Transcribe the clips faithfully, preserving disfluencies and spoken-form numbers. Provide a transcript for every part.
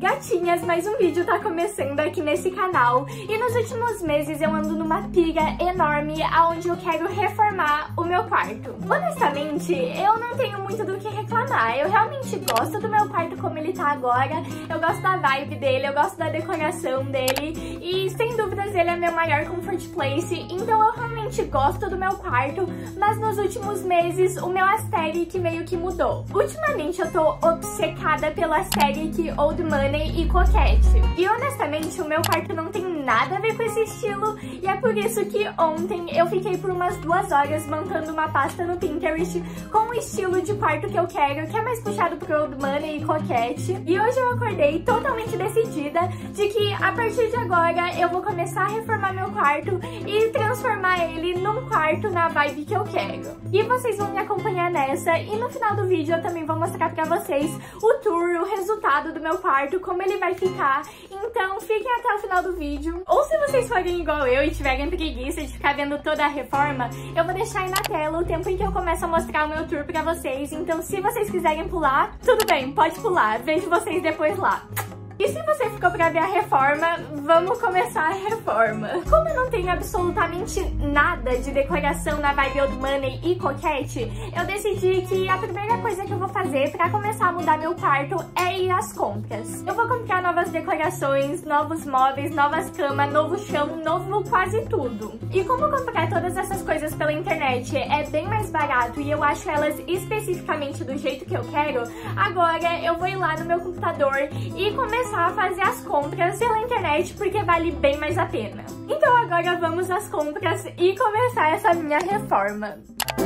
Gatinhas, mais um vídeo tá começando aqui nesse canal e nos últimos meses eu ando numa pira enorme aonde eu quero reformar o meu quarto. Honestamente, eu não tenho muito do que reclamar, eu realmente gosto do meu quarto como ele tá agora, eu gosto da vibe dele, eu gosto da decoração dele e sem dúvidas ele é meu maior comfort place, então eu realmente gosto do meu quarto, mas nos últimos meses o meu aesthetic meio que mudou. Ultimamente eu tô obcecada pelo aesthetic Old Money e Coquette. E honestamente, o meu quarto não tem nada a ver com esse estilo, e é por isso que ontem eu fiquei por umas duas horas montando uma pasta no Pinterest com o estilo de quarto que eu quero, que é mais puxado pro Old Money e Coquette. E hoje eu acordei totalmente decidida de que a partir de agora eu vou começar a reformar meu quarto e transformar ele num quarto na vibe que eu quero. E vocês vão me acompanhar nessa, e no final do vídeo eu também vou mostrar pra vocês o tour, o resultado do meu quarto, como ele vai ficar, então fiquem até o final do vídeo. Ou se vocês forem igual eu e tiverem preguiça de ficar vendo toda a reforma, eu vou deixar aí na tela o tempo em que eu começo a mostrar o meu tour pra vocês, então se vocês quiserem pular, tudo bem, pode pular, vejo vocês depois lá. E se você ficou pra ver a reforma, vamos começar a reforma. Como eu não tenho absolutamente nada de decoração na vibe Old Money e Coquette, eu decidi que a primeira coisa que eu vou fazer pra começar a mudar meu quarto é ir às compras. Eu vou comprar novas decorações, novos móveis, novas camas, novo chão, novo quase tudo. E como comprar todas essas coisas pela internet é bem mais barato e eu acho elas especificamente do jeito que eu quero, agora eu vou ir lá no meu computador e começar a fazer as compras pela internet porque vale bem mais a pena. Então agora vamos às compras e começar essa minha reforma.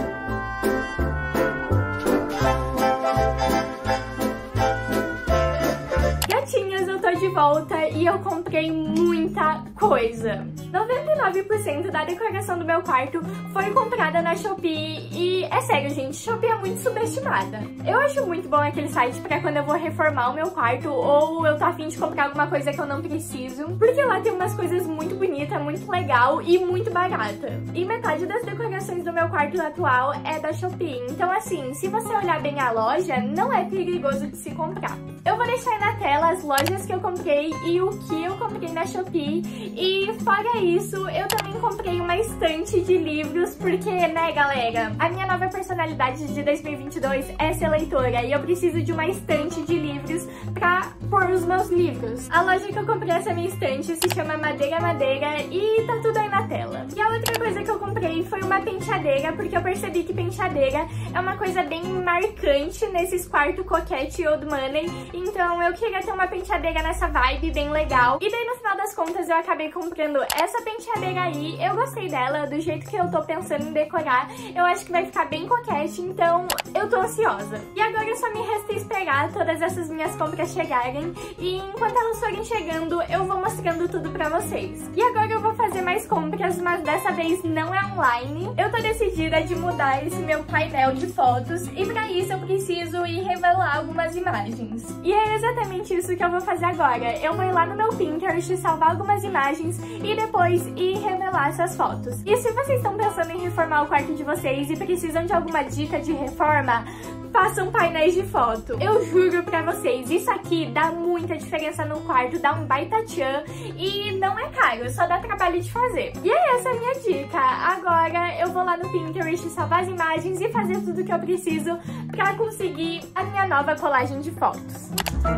Gatinhas, eu tô de volta e eu comprei muita coisa. noventa e nove por cento da decoração do meu quarto foi comprada na Shopee e é sério, gente, Shopee é muito subestimada. Eu acho muito bom aquele site pra quando eu vou reformar o meu quarto ou eu tô afim de comprar alguma coisa que eu não preciso, porque lá tem umas coisas muito bonitas, muito legal e muito barata. E metade das decorações do meu quarto atual é da Shopee, então assim, se você olhar bem a loja, não é perigoso de se comprar. Eu vou deixar aí na tela as lojas que eu comprei e o que eu comprei na Shopee. E fora isso, eu também comprei uma estante de livros, porque, né, galera, a minha nova personalidade de dois mil e vinte e dois é ser leitora e eu preciso de uma estante de livros pra pôr os meus livros. A loja que eu comprei essa minha estante se chama Madeira Madeira e tá tudo aí na tela. E a outra coisa que eu comprei foi uma penteadeira, porque eu percebi que penteadeira é uma coisa bem marcante nesses quartos Coquette e Old Money, então eu queria ter uma penteadeira nessa vibe bem legal. E daí no final das contas eu acabei comprando essa penteadeira aí, eu gostei dela, do jeito que eu tô pensando em decorar, eu acho que vai ficar bem coquete, então eu tô ansiosa. E agora só me resta esperar todas essas minhas compras chegarem, e enquanto elas forem chegando, eu vou mostrando tudo pra vocês. E agora eu vou fazer mais compras, mas dessa vez não é online. Eu tô decidida de mudar esse meu painel de fotos, e pra isso eu preciso ir revelar algumas imagens. E é exatamente isso que eu vou fazer agora. Eu vou ir lá no meu Pinterest, salvar algumas imagens e depois ir revelar essas fotos. E se vocês estão pensando em reformar o quarto de vocês e precisam de alguma dica de reforma, façam painéis de foto. Eu juro pra vocês, isso aqui dá muita diferença no quarto, dá um baita tchan e não é caro, só dá trabalho de fazer. E é essa a minha dica. Agora eu vou lá no Pinterest salvar as imagens e fazer tudo que eu preciso pra conseguir a minha nova colagem de fotos.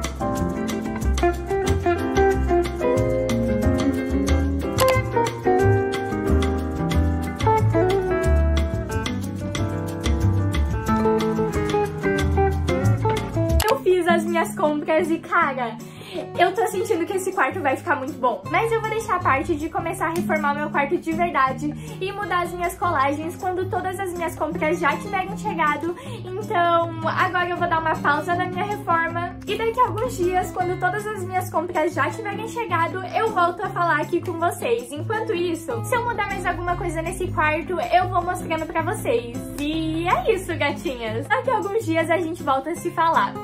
As minhas compras e, cara, eu tô sentindo que esse quarto vai ficar muito bom. Mas eu vou deixar a parte de começar a reformar meu quarto de verdade e mudar as minhas colagens quando todas as minhas compras já tiverem chegado. Então, agora eu vou dar uma pausa na minha reforma e daqui a alguns dias, quando todas as minhas compras já tiverem chegado, eu volto a falar aqui com vocês. Enquanto isso, se eu mudar mais alguma coisa nesse quarto, eu vou mostrando pra vocês. E é isso, gatinhas. Daqui a alguns dias a gente volta a se falar.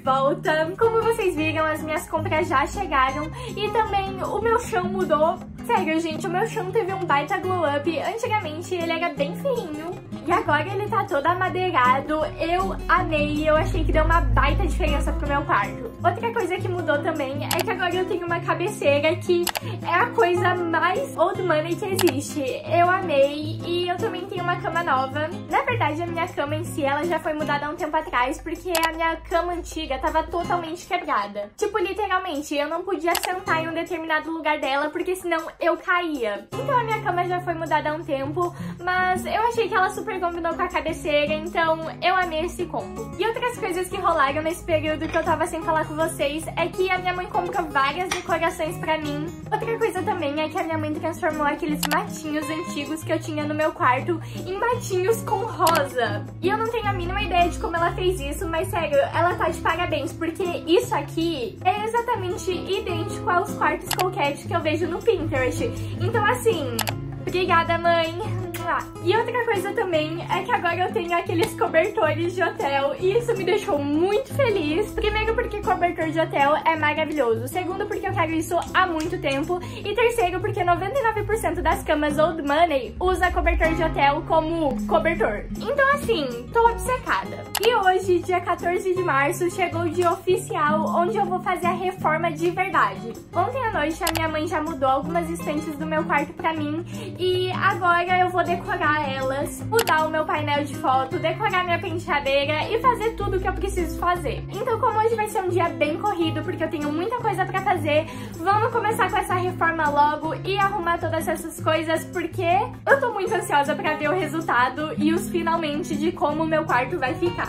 volta. Como vocês viram, as minhas compras já chegaram e também o meu chão mudou. Sério, gente, o meu chão teve um baita glow up. Antigamente ele era bem fininho e agora ele tá todo amadeirado. Eu amei, eu achei que deu uma baita diferença pro meu quarto. Outra coisa que mudou também é que agora eu tenho uma cabeceira que é a coisa mais old money que existe. Eu amei e eu também tenho uma cama nova. Na verdade, a minha cama em si, ela já foi mudada há um tempo atrás porque a minha cama antiga tava totalmente quebrada. Tipo, literalmente, eu não podia sentar em um determinado lugar dela porque senão eu caía. Então a minha cama já foi mudada há um tempo, mas eu achei que ela super combinou com a cabeceira, então eu amei esse combo. E outras coisas que rolaram nesse período que eu tava sem falar com vocês é que a minha mãe comprou várias decorações pra mim. Outra coisa também é que a minha mãe transformou aqueles matinhos antigos que eu tinha no meu quarto em matinhos com rosa. E eu não tenho a mínima ideia de como ela fez isso, mas sério, ela tá de parabéns, porque isso aqui é exatamente idêntico aos quartos coquete que eu vejo no Pinterest. Então assim, obrigada, mãe! E outra coisa também é que agora eu tenho aqueles cobertores de hotel e isso me deixou muito feliz. Primeiro porque cobertor de hotel é maravilhoso, segundo porque eu quero isso há muito tempo e terceiro porque noventa e nove por cento das camas old money usa cobertor de hotel como cobertor. Então assim, tô obcecada. E hoje, dia quatorze de março, chegou o dia oficial onde eu vou fazer a reforma de verdade. Ontem à noite a minha mãe já mudou algumas estantes do meu quarto pra mim e agora eu vou decorar elas, mudar o meu painel de foto, decorar minha penteadeira e fazer tudo o que eu preciso fazer. Então, como hoje vai ser um dia bem corrido, porque eu tenho muita coisa pra fazer, vamos começar com essa reforma logo e arrumar todas essas coisas, porque eu tô muito ansiosa pra ver o resultado e os finalmente de como o meu quarto vai ficar.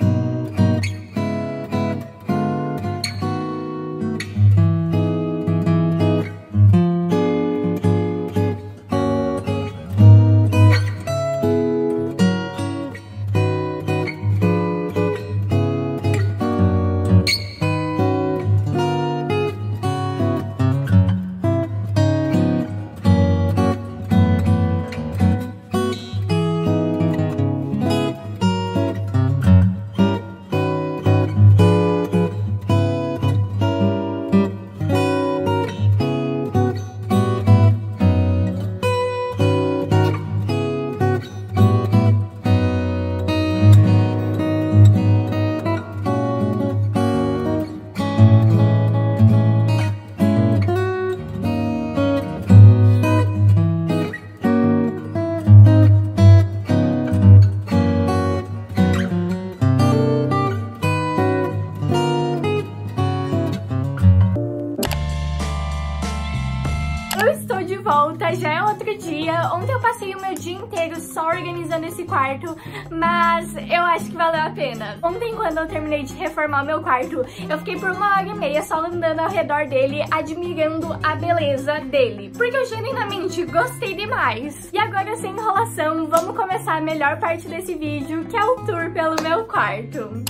Volta, já é outro dia. Ontem eu passei o meu dia inteiro só organizando esse quarto, mas eu acho que valeu a pena. Ontem, quando eu terminei de reformar o meu quarto, eu fiquei por uma hora e meia só andando ao redor dele, admirando a beleza dele, porque eu genuinamente gostei demais. E agora, sem enrolação, vamos começar a melhor parte desse vídeo, que é o tour pelo meu quarto.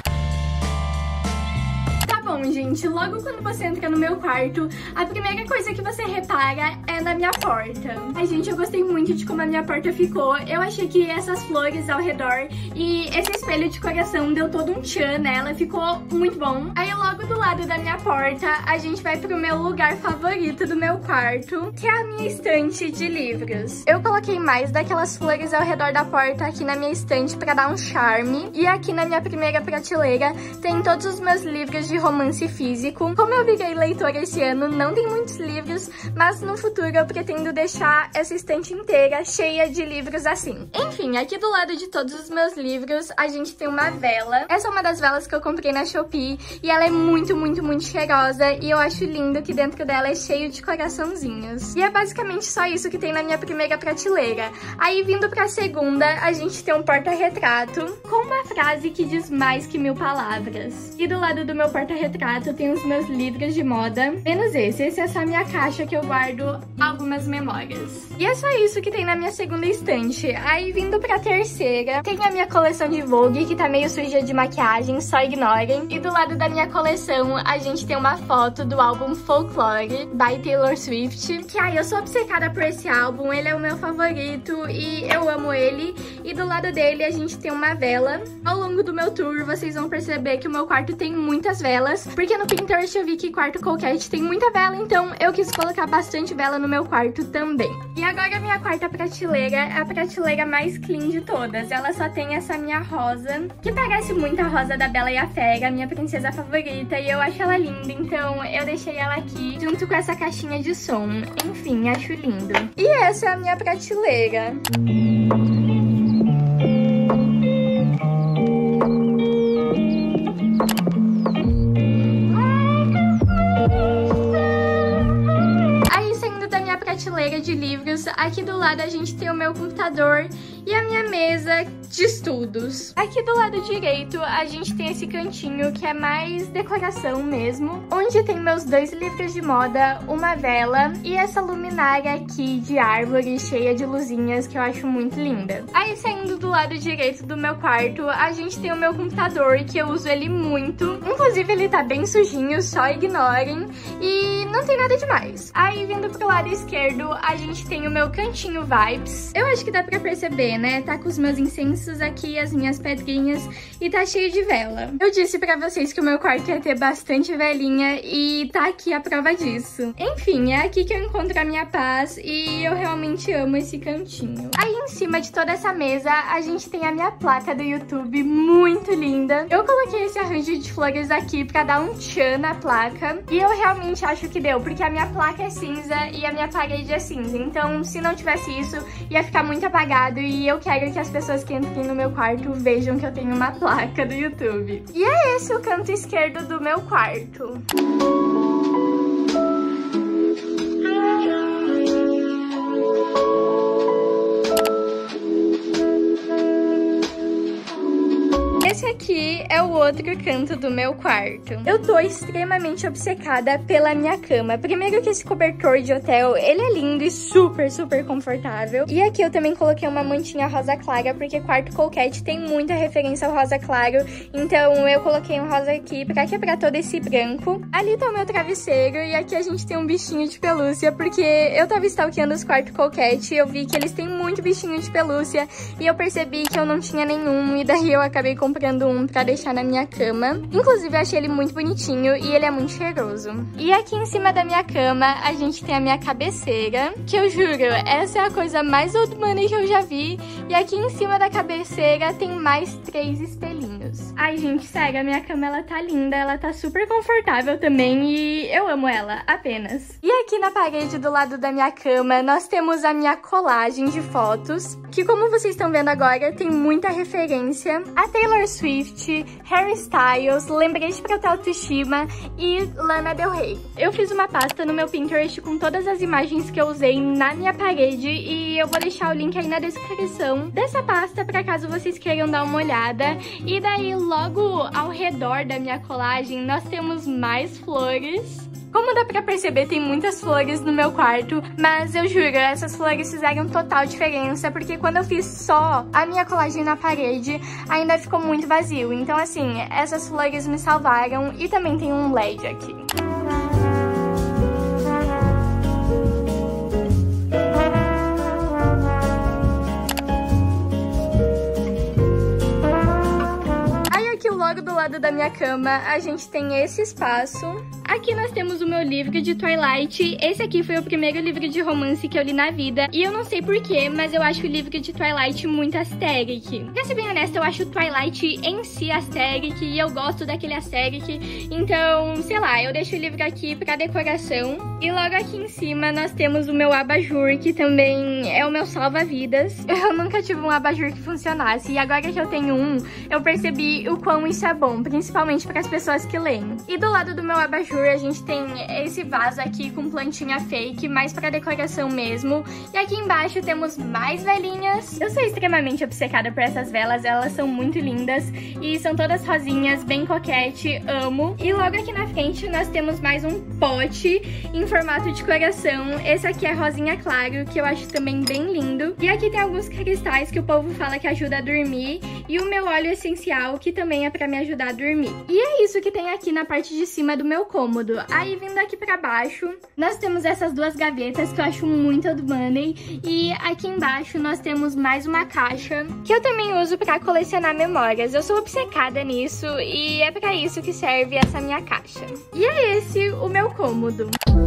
Bom, gente, logo quando você entra no meu quarto, a primeira coisa que você repara é na minha porta. Ai, gente, eu gostei muito de como a minha porta ficou. Eu achei que essas flores ao redor e esse espelho de coração deu todo um tchan nela, ficou muito bom. Aí logo do lado da minha porta, a gente vai pro meu lugar favorito do meu quarto, que é a minha estante de livros. Eu coloquei mais daquelas flores ao redor da porta aqui na minha estante pra dar um charme. E aqui na minha primeira prateleira tem todos os meus livros de romance romance físico. Como eu virei leitora esse ano, não tem muitos livros, mas no futuro eu pretendo deixar essa estante inteira cheia de livros assim. Enfim, aqui do lado de todos os meus livros, a gente tem uma vela. Essa é uma das velas que eu comprei na Shopee e ela é muito, muito, muito cheirosa e eu acho lindo que dentro dela é cheio de coraçãozinhos. E é basicamente só isso que tem na minha primeira prateleira. Aí, vindo pra segunda, a gente tem um porta-retrato com uma frase que diz mais que mil palavras. E do lado do meu porta-retrato autorretrato, tem os meus livros de moda, menos esse. Esse é só a minha caixa que eu guardo algumas memórias. E é só isso que tem na minha segunda estante. Aí, vindo pra terceira, tem a minha coleção de Vogue, que tá meio suja de maquiagem, só ignorem. E do lado da minha coleção, a gente tem uma foto do álbum Folklore, by Taylor Swift. Que, ai, eu sou obcecada por esse álbum, ele é o meu favorito e eu amo ele. E do lado dele, a gente tem uma vela. Ao longo do meu tour, vocês vão perceber que o meu quarto tem muitas velas, porque no Pinterest eu vi que quarto coquette tem muita vela, então eu quis colocar bastante vela no meu quarto também. E agora a minha quarta prateleira é a prateleira mais clean de todas. Ela só tem essa minha rosa, que parece muito a rosa da Bela e a Fera, minha princesa favorita, e eu acho ela linda, então eu deixei ela aqui junto com essa caixinha de som. Enfim, acho lindo. E essa é a minha prateleira. Prateleira de livros, aqui do lado a gente tem o meu computador e a minha mesa de estudos. Aqui do lado direito a gente tem esse cantinho que é mais decoração mesmo, onde tem meus dois livros de moda, uma vela e essa luminária aqui de árvore cheia de luzinhas que eu acho muito linda. Aí saindo do lado direito do meu quarto, a gente tem o meu computador, que eu uso ele muito. Inclusive ele tá bem sujinho, só ignorem, e não tem nada demais. Aí vindo pro lado esquerdo, a gente tem o meu cantinho Vibes. Eu acho que dá pra perceber, né? Tá com os meus incensos aqui, as minhas pedrinhas, e tá cheio de vela. Eu disse pra vocês que o meu quarto ia ter bastante velinha, e tá aqui a prova disso. Enfim, é aqui que eu encontro a minha paz, e eu realmente amo esse cantinho. Aí em cima de toda essa mesa, a gente tem a minha placa do YouTube, muito linda. Eu coloquei esse arranjo de flores aqui pra dar um tchan na placa, e eu realmente acho que deu, porque a minha placa é cinza e a minha parede é cinza. Então, se não tivesse isso, ia ficar muito apagado, e eu quero que as pessoas que entrem no meu quarto vejam que eu tenho uma placa do YouTube. E é esse o canto esquerdo do meu quarto. Esse aqui é o outro canto do meu quarto. Eu tô extremamente obcecada pela minha cama. Primeiro que esse cobertor de hotel, ele é lindo e super, super confortável. E aqui eu também coloquei uma mantinha rosa clara, porque quarto coquette tem muita referência ao rosa claro. Então eu coloquei um rosa aqui pra quebrar todo esse branco. Ali tá o meu travesseiro e aqui a gente tem um bichinho de pelúcia, porque eu tava stalkeando os quartos coquette e eu vi que eles têm muito bichinho de pelúcia. E eu percebi que eu não tinha nenhum, e daí eu acabei comprando um pra deixar na minha cama. Inclusive, eu achei ele muito bonitinho e ele é muito cheiroso. E aqui em cima da minha cama, a gente tem a minha cabeceira, que eu juro, essa é a coisa mais old money que eu já vi. E aqui em cima da cabeceira tem mais três espelhinhos. Ai, gente, sério, a minha cama, ela tá linda, ela tá super confortável também e eu amo ela, apenas. E aqui na parede do lado da minha cama, nós temos a minha colagem de fotos, que como vocês estão vendo agora, tem muita referência a Taylor Swift, Harry Styles, Lembrete pra Hotel Tsushima e Lana Del Rey. Eu fiz uma pasta no meu Pinterest com todas as imagens que eu usei na minha parede e eu vou deixar o link aí na descrição dessa pasta pra caso vocês queiram dar uma olhada. E daí, logo ao redor da minha colagem, nós temos mais flores. Como dá pra perceber, tem muitas flores no meu quarto, mas eu juro, essas flores fizeram total diferença, porque quando eu fiz só a minha colagem na parede, ainda ficou muito vazio. Então, assim, essas flores me salvaram, e também tem um L E D aqui. Aí aqui logo do lado da minha cama, a gente tem esse espaço. Aqui nós temos o meu livro de Twilight. Esse aqui foi o primeiro livro de romance que eu li na vida. E eu não sei porquê, mas eu acho o livro de Twilight muito aesthetic. Pra ser bem honesta, eu acho Twilight em si aesthetic, e eu gosto daquele aesthetic. Então, sei lá, eu deixo o livro aqui pra decoração. E logo aqui em cima nós temos o meu abajur, que também é o meu salva-vidas. Eu nunca tive um abajur que funcionasse, e agora que eu tenho um, eu percebi o quão isso é bom, principalmente para as pessoas que leem. E do lado do meu abajur tour, a gente tem esse vaso aqui com plantinha fake, mais pra decoração mesmo. E aqui embaixo temos mais velinhas. Eu sou extremamente obcecada por essas velas, elas são muito lindas e são todas rosinhas, bem coquete, amo. E logo aqui na frente nós temos mais um pote em formato de coração. Esse aqui é rosinha claro, que eu acho também bem lindo. E aqui tem alguns cristais que o povo fala que ajuda a dormir e o meu óleo essencial, que também é pra me ajudar a dormir. E é isso que tem aqui na parte de cima do meu cômodo. Aí vindo aqui pra baixo, nós temos essas duas gavetas que eu acho muito old money. E aqui embaixo nós temos mais uma caixa que eu também uso pra colecionar memórias. Eu sou obcecada nisso e é pra isso que serve essa minha caixa. E é esse o meu cômodo.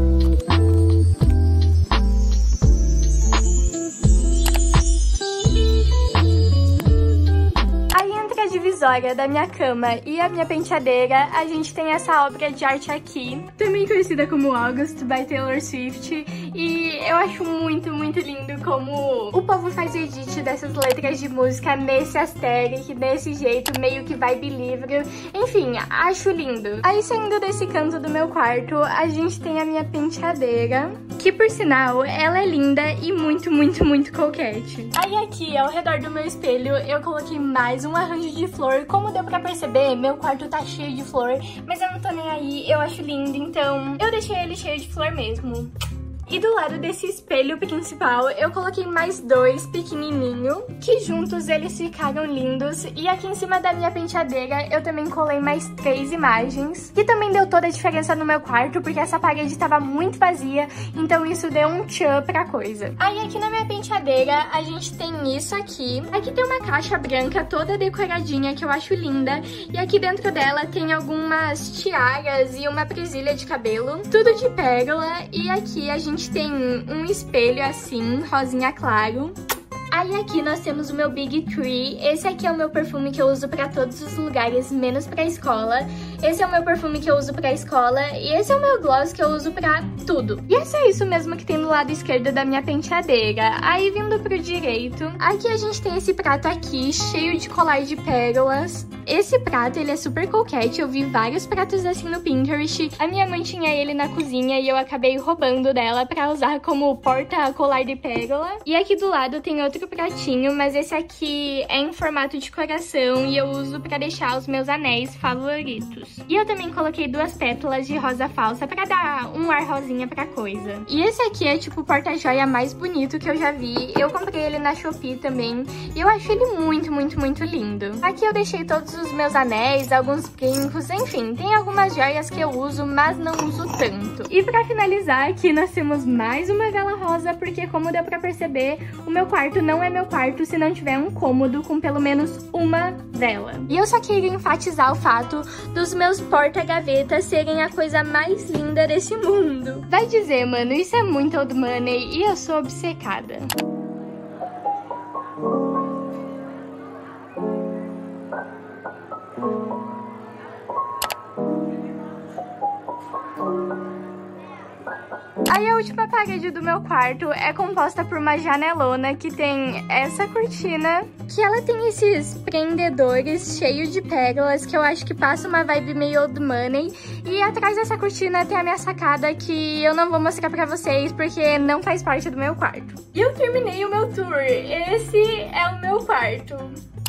Divisória da minha cama e a minha penteadeira, a gente tem essa obra de arte aqui, também conhecida como August, by Taylor Swift, e eu acho muito, muito lindo como o povo faz o edit dessas letras de música nesse aesthetic, desse jeito, meio que vibe livre, enfim, acho lindo. Aí saindo desse canto do meu quarto, a gente tem a minha penteadeira, que por sinal, ela é linda e muito, muito, muito coquete. Aí aqui, ao redor do meu espelho, eu coloquei mais um arranjo de flor. Como deu pra perceber, meu quarto tá cheio de flor, mas eu não tô nem aí, eu acho lindo, então eu deixei ele cheio de flor mesmo. E do lado desse espelho principal, eu coloquei mais dois pequenininhos, que juntos eles ficaram lindos. E aqui em cima da minha penteadeira, eu também colei mais três imagens, que também deu toda a diferença no meu quarto, porque essa parede tava muito vazia, então isso deu um tchan pra coisa. Aí aqui na minha penteadeira, a gente tem isso aqui. Aqui tem uma caixa branca toda decoradinha, que eu acho linda. E aqui dentro dela tem algumas tiaras e uma presilha de cabelo, tudo de pérola. E aqui a gente A gente tem um espelho assim, rosinha claro. Aí aqui nós temos o meu Big Tree. Esse aqui é o meu perfume que eu uso pra todos os lugares, menos pra escola. Esse é o meu perfume que eu uso pra escola. E esse é o meu gloss que eu uso pra tudo. E é só isso mesmo que tem do lado esquerdo da minha penteadeira. Aí vindo pro direito, aqui a gente tem esse prato aqui, cheio de colar de pérolas. Esse prato, ele é super coquete. Eu vi vários pratos assim no Pinterest. A minha mãe tinha ele na cozinha e eu acabei roubando dela pra usar como porta-colar de pérola. E aqui do lado tem outro pratinho, mas esse aqui é em formato de coração e eu uso pra deixar os meus anéis favoritos. E eu também coloquei duas pétalas de rosa falsa pra dar um ar rosinha pra coisa. E esse aqui é tipo o porta-joia mais bonito que eu já vi. Eu comprei ele na Shopee também e eu acho ele muito, muito, muito lindo. Aqui eu deixei todos os meus anéis, alguns brincos, enfim, tem algumas joias que eu uso, mas não uso tanto. E pra finalizar, aqui nós temos mais uma vela rosa, porque como deu pra perceber, o meu quarto não é meu quarto se não tiver um cômodo com pelo menos uma vela. E eu só queria enfatizar o fato dos meus porta-gavetas serem a coisa mais linda desse mundo. Vai dizer, mano, isso é muito old money e eu sou obcecada. Aí a última parede do meu quarto é composta por uma janelona que tem essa cortina, que ela tem esses prendedores cheios de pérolas, que eu acho que passa uma vibe meio old money. E atrás dessa cortina tem a minha sacada, que eu não vou mostrar pra vocês, porque não faz parte do meu quarto. E eu terminei o meu tour. Esse é o meu quarto.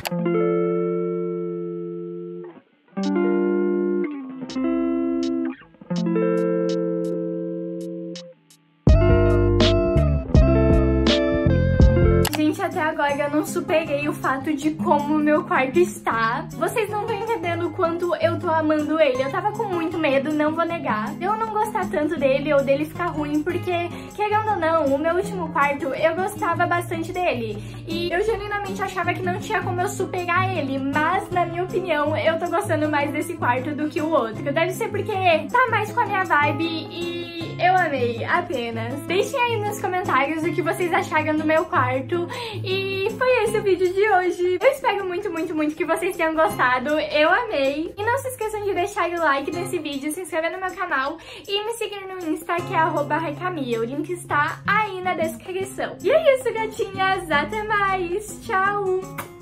Até agora eu não superei o fato de como o meu quarto está. Vocês não estão entendendo o quanto eu tô amando ele. Eu tava com muito medo, não vou negar, de eu não gostar tanto dele ou dele ficar ruim, porque, querendo ou não, o meu último quarto, eu gostava bastante dele. E eu genuinamente achava que não tinha como eu superar ele, mas, na minha opinião, eu tô gostando mais desse quarto do que o outro. Deve ser porque tá mais com a minha vibe e eu amei, apenas. Deixem aí nos comentários o que vocês acharam do meu quarto. E foi esse o vídeo de hoje. Eu espero muito, muito, muito que vocês tenham gostado. Eu amei. E não se esqueçam de deixar o like nesse vídeo, se inscrever no meu canal e me seguir no Insta, que é arroba raicamia. O link está aí na descrição. E é isso, gatinhas. Até mais. Tchau!